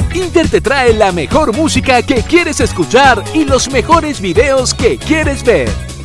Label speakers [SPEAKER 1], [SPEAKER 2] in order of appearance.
[SPEAKER 1] Inter te trae la mejor música que quieres escuchar y los mejores videos que quieres ver.